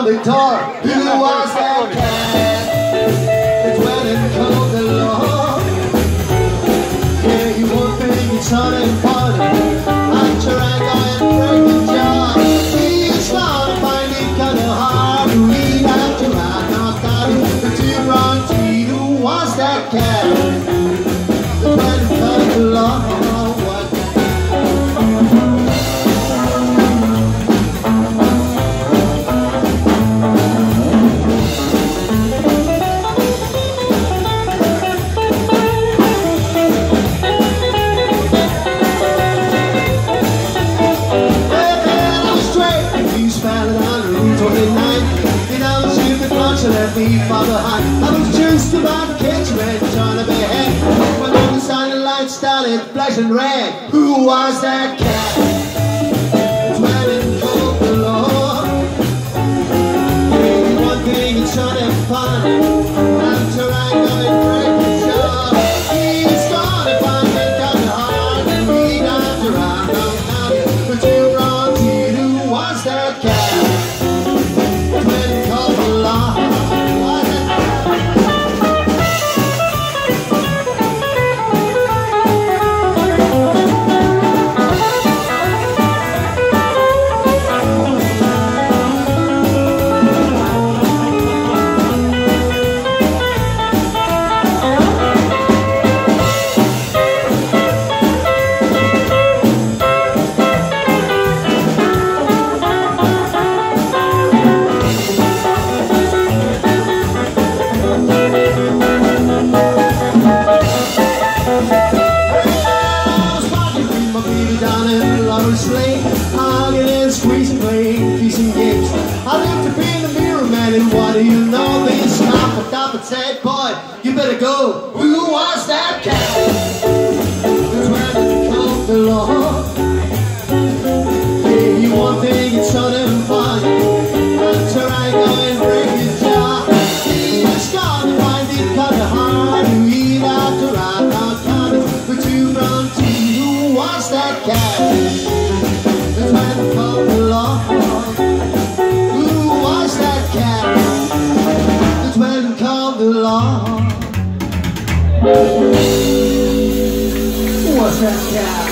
the door. Who was that cat? It's when it called the law. Yeah, you won't think it's on and funny. I'm trying to break the jaw. He's gonna find it kinda hard to eat after I knocked out the two wrong teeth. Who was that cat? It's when it called the law. Left me far behind. I was just about to catch red, trying to be ahead. When all the sign and lights started flashing red. Who was that cat? It's when it called the law. Yeah, one thing it's short and fun. After I go and break the jaw, he's gonna find it kinda hard to read after I found out. But you brought it. Who was that cat? It's when it called the law. Hugging and squeezing, playing, kissing games. I looked up in the mirror, man, and what do you know? This cop looked up and said, boy, you better go. Who was that cat? It's when it called the law. Yeah, you won't think it's so damn fun. After I go and break his jaw, he's gonna find it kinda hard to eat after I found coming with two brown teeth. Who was that cat? It's when it called the law. Who was that cat? It's when it called the law. Who was that cat?